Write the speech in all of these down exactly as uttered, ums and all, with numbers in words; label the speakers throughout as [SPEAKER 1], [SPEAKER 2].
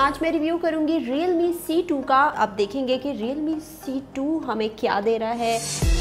[SPEAKER 1] आज मैं रिव्यू करूंगी Realme सी टू का। आप देखेंगे कि Realme सी टू हमें क्या दे रहा है।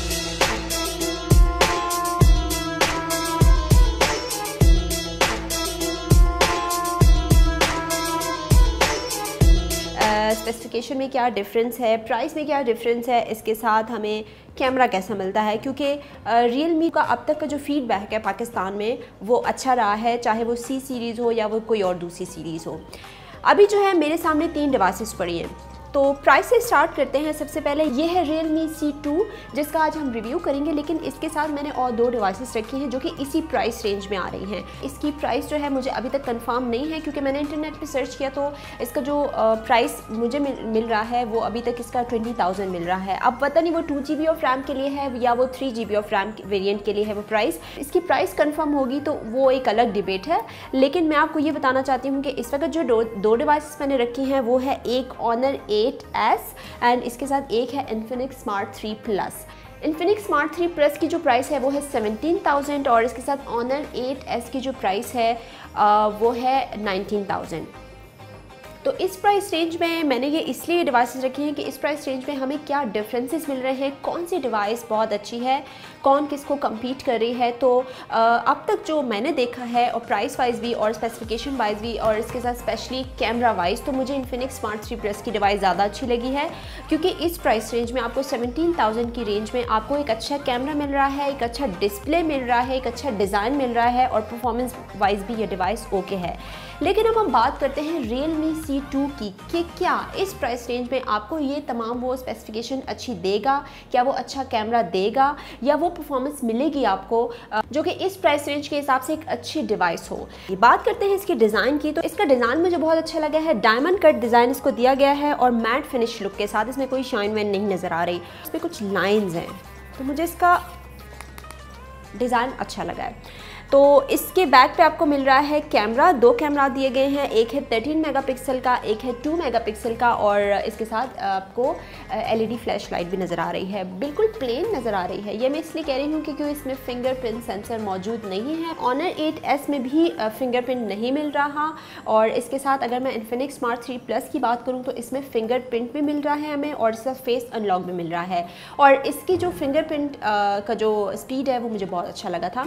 [SPEAKER 1] स्पेसिफिकेशन uh, में क्या डिफरेंस है, प्राइस में क्या डिफरेंस है, इसके साथ हमें कैमरा कैसा मिलता है, क्योंकि रियलमी uh, का अब तक का जो फीडबैक है पाकिस्तान में वो अच्छा रहा है, चाहे वो सी सीरीज़ हो या वो कोई और दूसरी सीरीज़ हो। अभी जो है मेरे सामने तीन डिवाइसेस पड़ी हैं, तो प्राइस से स्टार्ट करते हैं। सबसे पहले ये है Realme सी टू जिसका आज हम रिव्यू करेंगे, लेकिन इसके साथ मैंने और दो डिवाइसेस रखी हैं जो कि इसी प्राइस रेंज में आ रही हैं। इसकी प्राइस जो है मुझे अभी तक कंफर्म नहीं है, क्योंकि मैंने इंटरनेट पे सर्च किया तो इसका जो प्राइस मुझे मिल, मिल रहा है वो अभी तक इसका ट्वेंटी थाउजेंड मिल रहा है। अब पता नहीं वो two G B of RAM के लिए है या वो three G B of RAM variant के लिए है वो प्राइस। इसकी प्राइस कन्फर्म होगी तो वो एक अलग डिबेट है, लेकिन मैं आपको ये बताना चाहती हूँ कि इस वक्त जो दो, दो डिवाइसेस मैंने रखी हैं वो है एक Honor एट एस एंड इसके साथ एक है Infinix Smart three plus. Infinix Smart three plus की जो प्राइस है वो है सेवनटीन थाउजेंड और इसके साथ Honor एट एस की जो प्राइस है आ, वो है नाइनटीन थाउजेंड। तो इस प्राइस रेंज में मैंने ये इसलिए डिवाइसेस रखी हैं कि इस प्राइस रेंज में हमें क्या डिफरेंसेस मिल रहे हैं, कौन सी डिवाइस बहुत अच्छी है, कौन किसको कम्पीट कर रही है। तो अब तक जो मैंने देखा है और प्राइस वाइज भी और स्पेसिफिकेशन वाइज भी और इसके साथ स्पेशली कैमरा वाइज, तो मुझे Infinix Smart थ्री प्लस की डिवाइस ज़्यादा अच्छी लगी है, क्योंकि इस प्राइस रेंज में आपको सेवनटीन थाउजेंड की रेंज में आपको एक अच्छा कैमरा मिल रहा है, एक अच्छा डिस्प्ले मिल रहा है, एक अच्छा डिज़ाइन मिल रहा है और परफॉर्मेंस वाइज भी ये डिवाइस ओके है। लेकिन अब हम बात करते हैं Realme सी टू की कि क्या इस प्राइस रेंज में आपको ये तमाम वो स्पेसिफिकेशन अच्छी देगा, क्या वो अच्छा कैमरा देगा या वो परफॉर्मेंस मिलेगी आपको जो कि इस प्राइस रेंज के हिसाब से एक अच्छी डिवाइस हो। ये बात करते हैं इसके डिज़ाइन की, तो इसका डिज़ाइन मुझे बहुत अच्छा लगा है। डायमंड कट डिज़ाइन इसको दिया गया है और मैट फिनिश लुक के साथ, इसमें कोई शाइन वैन नहीं नज़र आ रही, इसमें कुछ लाइन्स हैं, तो मुझे इसका डिज़ाइन अच्छा लगा है। तो इसके बैक पे आपको मिल रहा है कैमरा, दो कैमरा दिए गए हैं, एक है थर्टीन मेगापिक्सल का, एक है टू मेगापिक्सल का और इसके साथ आपको एलईडी फ्लैश लाइट भी नज़र आ रही है। बिल्कुल प्लेन नज़र आ रही है, ये मैं इसलिए कह रही हूँ क्योंकि इसमें फिंगरप्रिंट सेंसर मौजूद नहीं है। Honor एट एस में भी फिंगरप्रिंट नहीं मिल रहा और इसके साथ अगर मैं Infinix Smart थ्री प्लस की बात करूँ तो इसमें फिंगरप्रिंट भी मिल रहा है हमें और इसका फेस अनलॉक भी मिल रहा है। और इसकी जो फिंगरप्रिंट का जो स्पीड है वो मुझे बहुत अच्छा लगा था।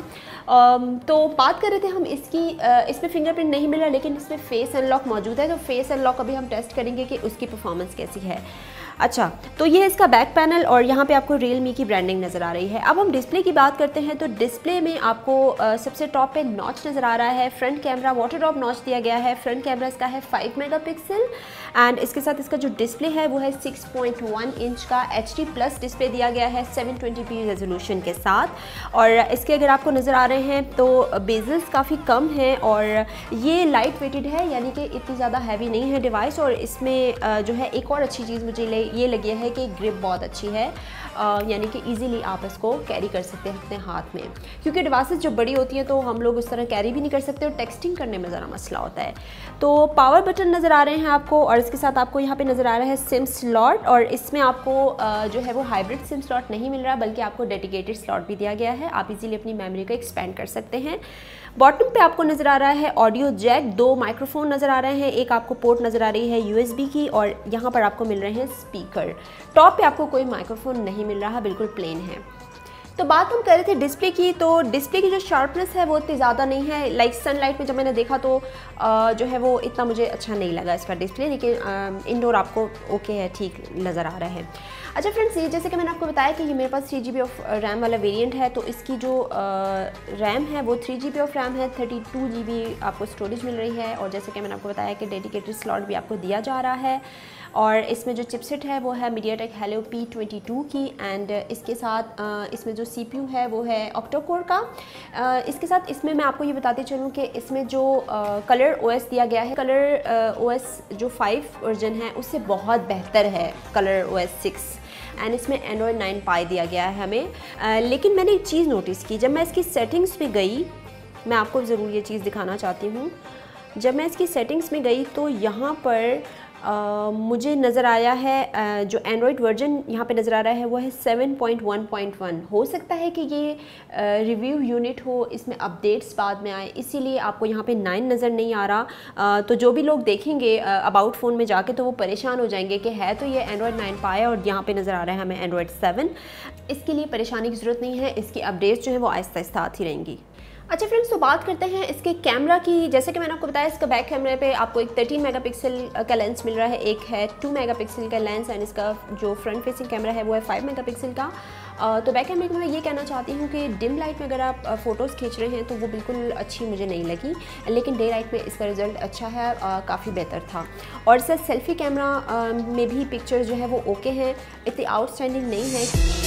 [SPEAKER 1] तो बात कर रहे थे हम इसकी, इसमें फिंगरप्रिंट नहीं मिला लेकिन इसमें फेस अनलॉक मौजूद है, तो फेस अनलॉक अभी हम टेस्ट करेंगे कि उसकी परफॉर्मेंस कैसी है। अच्छा, तो ये है इसका बैक पैनल और यहाँ पे आपको Realme की ब्रांडिंग नज़र आ रही है। अब हम डिस्प्ले की बात करते हैं, तो डिस्प्ले में आपको आ, सबसे टॉप पे नॉच नज़र आ रहा है। Front camera water drop notch दिया गया है। फ्रंट कैमरा इसका है फाइव मेगापिक्सल एंड इसके साथ इसका जो डिस्प्ले है वो है सिक्स पॉइंट वन इंच का एच डी प्लस डिस्प्ले दिया गया है सेवन ट्वेंटी पी रेजोल्यूशन के साथ। और इसके अगर आपको नज़र आ रहे हैं तो बेजल्स काफ़ी कम हैं और ये लाइट वेटेड है, यानी कि इतनी ज़्यादा हैवी नहीं है डिवाइस। और इसमें जो है एक और अच्छी चीज़ मुझे ये लगी है कि ग्रिप बहुत अच्छी है, यानी कि इजीली आप इसको कैरी कर सकते हैं अपने हाथ में, क्योंकि डिवाइसेस जो बड़ी होती हैं तो हम लोग उस तरह कैरी भी नहीं कर सकते और टेक्सटिंग करने में ज़रा मसला होता है। तो पावर बटन नज़र आ रहे हैं आपको और इसके साथ आपको यहाँ पे नज़र आ रहा है सिम स्लॉट और इसमें आपको जो है वो हाइब्रिड सिम स्लॉट नहीं मिल रहा बल्कि आपको डेडिकेटेड स्लॉट भी दिया गया है, आप इजीली अपनी मेमोरी को एक्सपेंड कर सकते हैं। बॉटम पे आपको नज़र आ रहा है ऑडियो जैक, दो माइक्रोफोन नज़र आ रहे हैं, एक आपको पोर्ट नज़र आ रही है यूएसबी की और यहाँ पर आपको मिल रहे हैं स्पीकर। टॉप पे आपको कोई माइक्रोफोन नहीं मिल रहा, बिल्कुल प्लेन है। तो बात हम कर रहे थे डिस्प्ले की, तो डिस्प्ले की जो शार्पनेस है वो इतनी ज़्यादा नहीं है। लाइक सनलाइट में जब मैंने देखा तो आ, जो है वो इतना मुझे अच्छा नहीं लगा इसका डिस्प्ले, लेकिन इंडोर आपको ओके है, ठीक नज़र आ रहा है। अच्छा फ्रेंड्स, ये जैसे कि मैंने आपको बताया कि ये मेरे पास three G B of RAM वाला वेरिएंट है, तो इसकी जो रैम है वो three G B of RAM है, थर्टी टू जी बी आपको स्टोरेज मिल रही है और जैसे कि मैंने आपको बताया कि डेडिकेटेड स्लॉट भी आपको दिया जा रहा है। और इसमें जो चिपसेट है वो है MediaTek Helio P twenty two की एंड इसके साथ इसमें जो सीपीयू है वो है ऑक्टा कोर का। इसके साथ इसमें मैं आपको ये बताते चलूँ कि इसमें जो कलर ओएस दिया गया है, कलर ओएस जो फाइव वर्जन है उससे बहुत बेहतर है कलर ओएस सिक्स एंड इसमें एंड्रॉयड नाइन पाई दिया गया है हमें। आ, लेकिन मैंने एक चीज़ नोटिस की, जब मैं इसकी सेटिंग्स पे गई, मैं आपको ज़रूर ये चीज़ दिखाना चाहती हूँ। जब मैं इसकी सेटिंग्स में गई तो यहाँ पर Uh, मुझे नज़र आया है uh, जो एंड्रॉयड वर्जन यहाँ पे नज़र आ रहा है वो है seven point one point one. हो सकता है कि ये रिव्यू uh, यूनिट हो, इसमें अपडेट्स बाद में आए, इसीलिए आपको यहाँ पे नाइन नज़र नहीं आ रहा। uh, तो जो भी लोग देखेंगे अबाउट uh, फ़ोन में जाके तो वो परेशान हो जाएंगे कि है तो ये एंड्रॉयड नाइन पाया और यहाँ पे नज़र आ रहा है हमें एंड्रॉयड सेवन। इसके लिए परेशानी की ज़रूरत नहीं है, इसकी अपडेट्स जो है वो आहिस्ता आहिस्ता आती रहेंगी। अच्छा फ्रेंड्स, तो बात करते हैं इसके कैमरा की। जैसे कि मैंने आपको बताया, इसका बैक कैमरे पे आपको एक थर्टीन मेगापिक्सल का लेंस मिल रहा है, एक है टू मेगापिक्सल का लेंस, एंड इसका जो फ्रंट फेसिंग कैमरा है वो है फाइव मेगापिक्सल का। तो बैक कैमरे में मैं ये कहना चाहती हूँ कि डिम लाइट में अगर आप फ़ोटोज़ खींच रहे हैं तो वो बिल्कुल अच्छी मुझे नहीं लगी, लेकिन डे लाइट में इसका रिज़ल्ट अच्छा है, काफ़ी बेहतर था। और सर सेल्फ़ी कैमरा में भी पिक्चर जो है वो ओके हैं, इतनी आउटस्टैंडिंग नहीं है।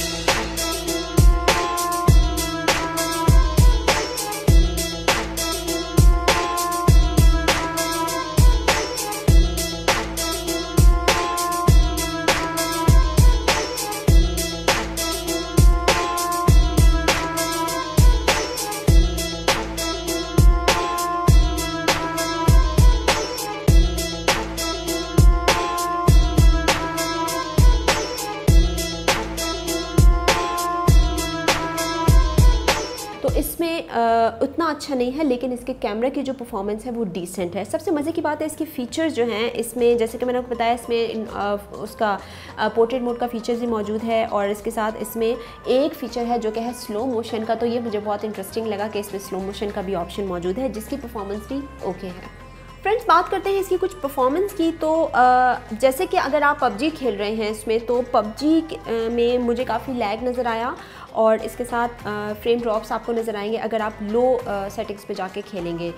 [SPEAKER 1] तो इसमें आ, उतना अच्छा नहीं है, लेकिन इसके कैमरे की जो परफॉर्मेंस है वो डिसेंट है। सबसे मज़े की बात है इसके फ़ीचर्स जो हैं इसमें, जैसे कि मैंने आपको बताया, इसमें आ, उसका पोर्ट्रेट मोड का फ़ीचर्स भी मौजूद है, और इसके साथ इसमें एक फ़ीचर है जो कि है स्लो मोशन का। तो ये मुझे बहुत इंटरेस्टिंग लगा कि इसमें स्लो मोशन का भी ऑप्शन मौजूद है, जिसकी परफॉर्मेंस भी ओके है। फ्रेंड्स, बात करते हैं इसकी कुछ परफॉर्मेंस की। तो जैसे कि अगर आप पबजी खेल रहे हैं इसमें, तो पबजी में मुझे काफ़ी लैग नज़र आया, और इसके साथ फ्रेम ड्रॉप्स आपको नज़र आएंगे अगर आप लो सेटिंग्स पे जाके खेलेंगे।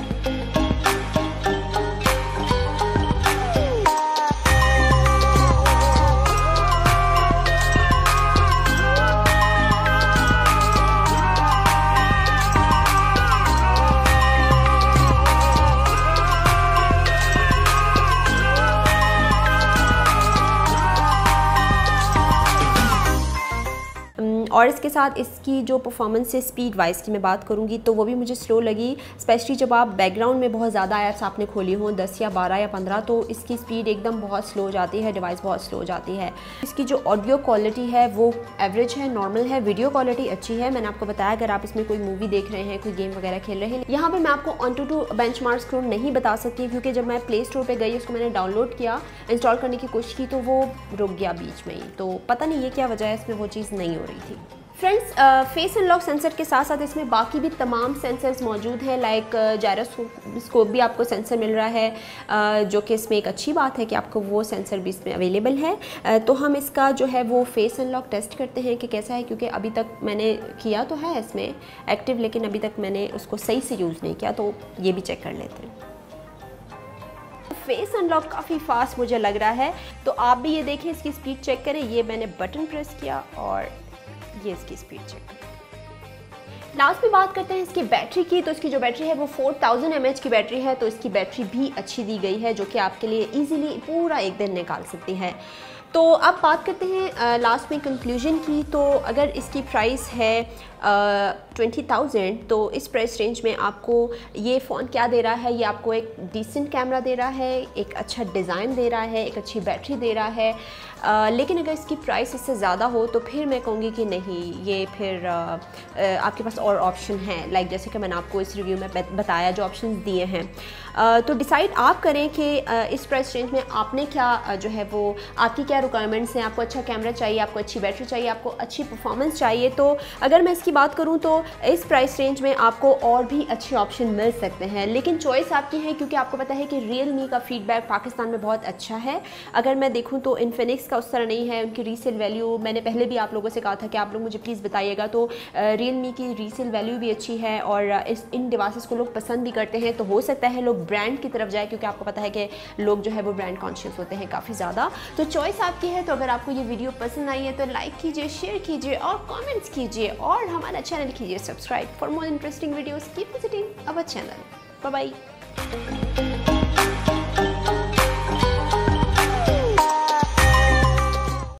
[SPEAKER 1] और इसके साथ इसकी जो परफॉर्मेंस है स्पीड वाइज की मैं बात करूँगी तो वो भी मुझे स्लो लगी, स्पेशली जब आप बैकग्राउंड में बहुत ज़्यादा ऐप्स आपने खोली हों, दस या बारह या पंद्रह, तो इसकी स्पीड एकदम बहुत स्लो हो जाती है, डिवाइस बहुत स्लो हो जाती है। इसकी जो ऑडियो क्वालिटी है वो एवरेज है, नॉर्मल है। वीडियो क्वालिटी अच्छी है, मैंने आपको बताया अगर आप इसमें कोई मूवी देख रहे हैं, कोई गेम वगैरह खेल रहे हैं। यहाँ पर मैं आपको ऑनटूटू बेंचमार्क स्कोर नहीं बता सकती, क्योंकि जब मैं प्ले स्टोर पर गई, उसको मैंने डाउनलोड किया, इंस्टॉल करने की कोशिश की, तो वो रुक गया बीच में ही। तो पता नहीं ये क्या वजह है, इसमें वो चीज़ नहीं हो रही थी। फ्रेंड्स, फेस अनलॉक सेंसर के साथ साथ इसमें बाकी भी तमाम सेंसर्स मौजूद हैं, लाइक जायरोस्कोप भी आपको सेंसर मिल रहा है, uh, जो कि इसमें एक अच्छी बात है कि आपको वो सेंसर भी इसमें अवेलेबल है। uh, तो हम इसका जो है वो फेस अनलॉक टेस्ट करते हैं कि कैसा है, क्योंकि अभी तक मैंने किया तो है इसमें एक्टिव, लेकिन अभी तक मैंने उसको सही से यूज़ नहीं किया, तो ये भी चेक कर लेते हैं। फेस अनलॉक काफ़ी फास्ट मुझे लग रहा है, तो आप भी ये देखें, इसकी स्पीड चेक करें। ये मैंने बटन प्रेस किया और ये इसकी स्पीड चेक। लास्ट में बात करते हैं इसकी बैटरी की। तो इसकी जो बैटरी है वो फोर थाउजेंड एम एच की बैटरी है, तो इसकी बैटरी भी अच्छी दी गई है, जो कि आपके लिए इजीली पूरा एक दिन निकाल सकती है। तो अब बात करते हैं लास्ट में कंक्लूजन की। तो अगर इसकी प्राइस है ट्वेंटी थाउजेंड, तो इस प्राइस रेंज में आपको ये फ़ोन क्या दे रहा है, ये आपको एक डिसेंट कैमरा दे रहा है, एक अच्छा डिज़ाइन दे रहा है, एक अच्छी बैटरी दे रहा है। आ, लेकिन अगर इसकी प्राइस इससे ज़्यादा हो तो फिर मैं कहूँगी कि नहीं, ये फिर आ, आ, आपके पास और ऑप्शन हैं, लाइक जैसे कि मैंने आपको इस रिव्यू में बताया जो ऑप्शन दिए हैं। आ, तो डिसाइड आप करें कि इस प्राइस रेंज में आपने क्या जो है वो आपकी क्या रिक्वायरमेंट्स हैं। आपको अच्छा कैमरा चाहिए, आपको अच्छी बैटरी चाहिए, आपको अच्छी परफॉर्मेंस चाहिए। तो अगर मैं इसकी बात करूं तो इस प्राइस रेंज में आपको और भी अच्छे ऑप्शन मिल सकते हैं, लेकिन चॉइस आपकी है, क्योंकि आपको पता है कि रियलमी का फीडबैक पाकिस्तान में बहुत अच्छा है। अगर मैं देखूं तो इन्फिनिक्स का उस तरह नहीं है, उनकी रीसेल वैल्यू, मैंने पहले भी आप लोगों से कहा था कि आप लोग मुझे प्लीज़ बताइएगा, तो रियलमी की रीसेल वैल्यू भी अच्छी है और इस इन डिवाइसेस को लोग पसंद भी करते हैं। तो हो सकता है लोग ब्रांड की तरफ जाए, क्योंकि आपको पता है कि लोग जो है वो ब्रांड कॉन्शियस होते हैं काफ़ी ज़्यादा। तो चॉइस आपकी है। तो अगर आपको ये वीडियो पसंद आई है तो लाइक कीजिए, शेयर कीजिए और कमेंट्स कीजिए, और हमारा चैनल कीजिए subscribe for more interesting videos. Keep visiting our channel. Bye bye.